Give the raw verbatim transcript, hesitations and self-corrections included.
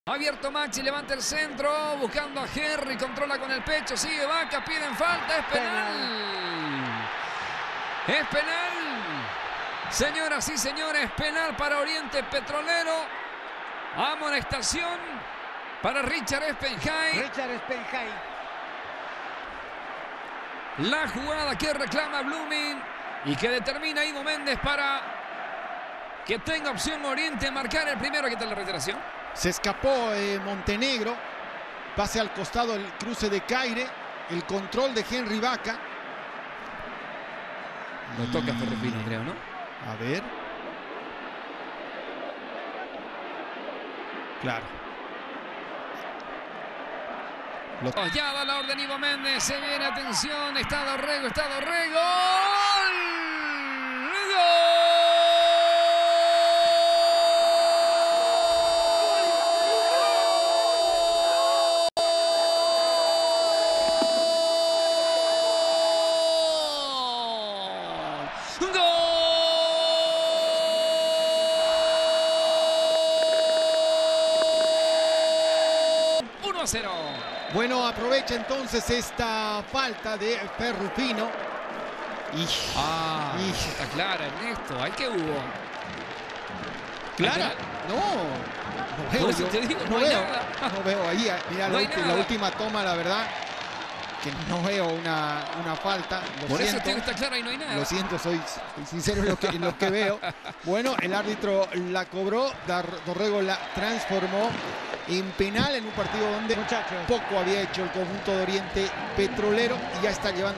Abierto Maxi, levanta el centro, buscando a Henry, controla con el pecho, sigue Vaca, piden falta, es penal. Es penal. Señoras y señores, penal para Oriente Petrolero. Amonestación para Richard Espenjay. Richard Espenjay. La jugada que reclama Blooming y que determina Ivo Méndez para que tenga opción Oriente a marcar el primero. ¿Qué tal la reiteración? Se escapó eh, Montenegro. Pase al costado el cruce de Caire. El control de Henry Vaca. Lo toca Ferrufino, creo, ¿no? A ver. Claro. Lo... Ya da la orden Ivo Méndez. Se viene, atención. Está Dorrego, está Dorrego. ¡Gol! ¡Gol! uno a cero. Bueno, aprovecha entonces esta falta de Ferrufino. Y, ah, y... está clara, Ernesto. ¿Hay que hubo? ¿Clara? No. No veo, yo, te digo, no, no, veo nada. no veo ahí. Mira, no la, la última toma, la verdad, que no veo una, una falta. Lo Por siento, eso tiene que estar clara y no hay nada. Lo siento, soy, soy sincero en lo, que, en lo que veo. Bueno, el árbitro la cobró, Dorrego la transformó en penal en un partido donde Muchachos, poco había hecho el conjunto de Oriente Petrolero y ya está llevando